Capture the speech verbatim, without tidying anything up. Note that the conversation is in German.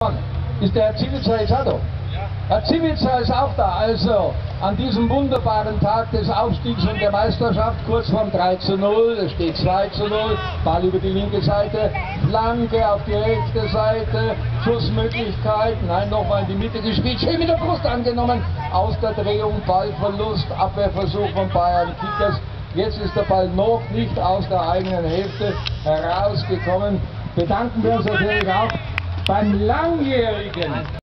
Ist der Herr Civica jetzt auch da? Herr Civica ist auch da, also an diesem wunderbaren Tag des Aufstiegs und der Meisterschaft, kurz vorm drei zu null, es steht zwei zu null, Ball über die linke Seite, Flanke auf die rechte Seite, Schussmöglichkeit, nein, nochmal in die Mitte gespielt, schön mit der Brust angenommen, aus der Drehung, Ballverlust, Abwehrversuch von Bayern Kickers. Jetzt ist der Ball noch nicht aus der eigenen Hälfte herausgekommen. Bedanken wir uns natürlich auch beim langjährigen